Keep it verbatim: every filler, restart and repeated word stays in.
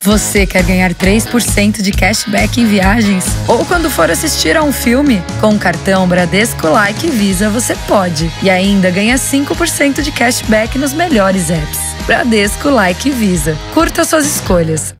Você quer ganhar três por cento de cashback em viagens? Ou quando for assistir a um filme? Com o cartão Bradesco Like Visa você pode. E ainda ganha cinco por cento de cashback nos melhores apps. Bradesco Like Visa. Curta suas escolhas.